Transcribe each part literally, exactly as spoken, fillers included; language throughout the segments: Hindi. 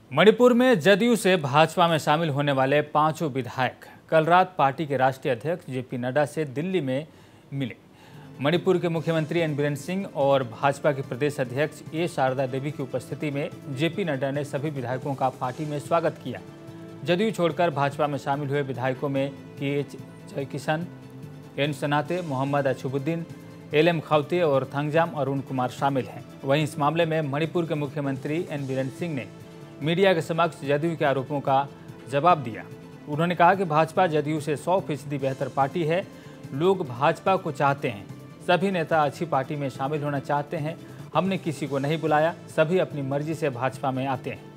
मणिपुर में जदयू से भाजपा में शामिल होने वाले पांचों विधायक कल रात पार्टी के राष्ट्रीय अध्यक्ष जेपी नड्डा से दिल्ली में मिले। मणिपुर के मुख्यमंत्री एन बीरेन सिंह और भाजपा के प्रदेश अध्यक्ष ए शारदा देवी की उपस्थिति में जेपी नड्डा ने सभी विधायकों का पार्टी में स्वागत किया। जदयू छोड़कर भाजपा में शामिल हुए विधायकों में के H Jaikishan, N Sanate, Mohammad अछुबुद्दीन, L M खाउते और थंगजाम अरुण कुमार शामिल हैं। वहीं इस मामले में मणिपुर के मुख्यमंत्री एन बीरेन सिंह ने मीडिया के समक्ष जदयू के आरोपों का जवाब दिया। उन्होंने कहा कि भाजपा जदयू से सौ फीसदी बेहतर पार्टी है। लोग भाजपा को चाहते हैं। सभी नेता अच्छी पार्टी में शामिल होना चाहते हैं। हमने किसी को नहीं बुलाया, सभी अपनी मर्जी से भाजपा में आते हैं।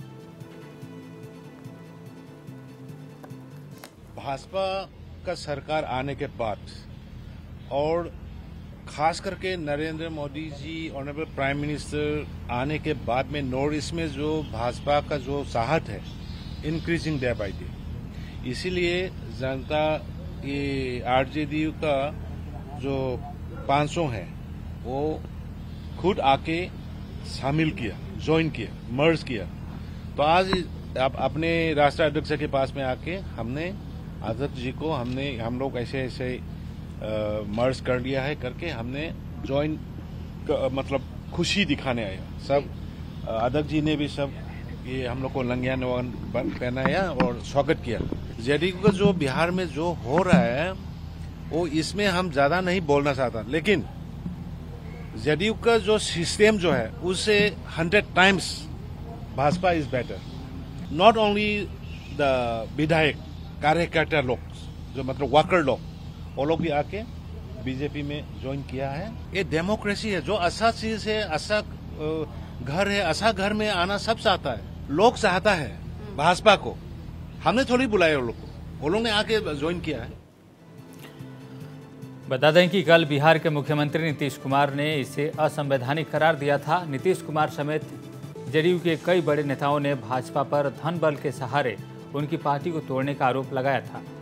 भाजपा का सरकार आने के बाद और खास करके Narendra Modi ji honourable prime minister आने के बाद में नॉर्थ ईस्ट में जो भाजपा का जो चाहत है इंक्रीजिंग डे बाय डे, इसीलिए जनता ये आरजेडी का जो पाँच सौ है वो खुद आके शामिल किया, ज्वाइन किया, मर्ज किया। तो आज आप अपने राष्ट्रीय अध्यक्ष के पास में आके हमने अध्यक्ष जी को हमने हम लोग ऐसे ऐसे मर्ज कर लिया है करके हमने ज्वाइन मतलब खुशी दिखाने आया। सब अध्यक्ष जी ने भी सब ये हम लोग को लंगियान पहनाया और स्वागत किया। जेडीयू का जो बिहार में जो हो रहा है वो इसमें हम ज्यादा नहीं बोलना चाहता, लेकिन जेडीयू का जो सिस्टम जो है उससे hundred times Bhajpa is better. Not only the विधायक, कार्यकर्ता लोग जो मतलब वर्कर लोग, वो लोग भी आके बीजेपी में ज्वाइन किया है। ये डेमोक्रेसी है, जो अच्छा चीज है, अच्छा घर है, अच्छा घर में आना सब चाहता है। लोग चाहता है भाजपा को, हमने थोड़ी बुलाया वो लोग को, वो लोग ने आके ज्वाइन किया है। बता दें कि कल बिहार के मुख्यमंत्री नीतीश कुमार ने इसे असंवैधानिक करार दिया था। नीतीश कुमार समेत जदयू के कई बड़े नेताओं ने भाजपा पर धन बल के सहारे उनकी पार्टी को तोड़ने का आरोप लगाया था।